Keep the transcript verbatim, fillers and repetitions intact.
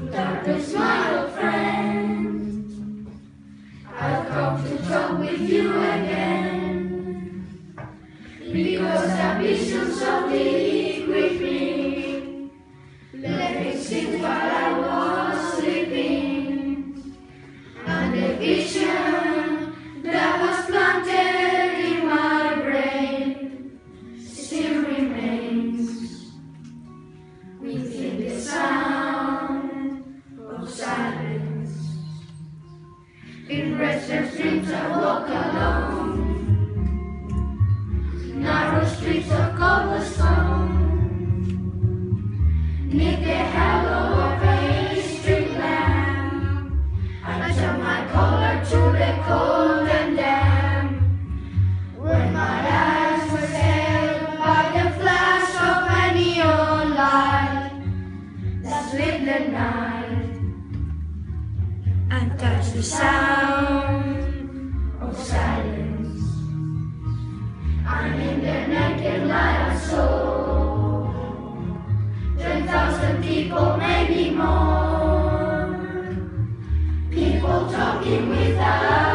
Darkness, my old friend, I've come to talk with you again, because ambition softly creeping left its seat while I was sleeping, and the vision that was planted in my brain still remains within the sound of silence. In restless dreams I walk alone, narrow streets of cobblestone, neath the halo of a street lamp. I turn my collar to the cold and damp, when my eyes were held by the flash of a neon light that lit the night, and touched the sound of silence. And in the naked light I saw ten thousand people, maybe more, people talking without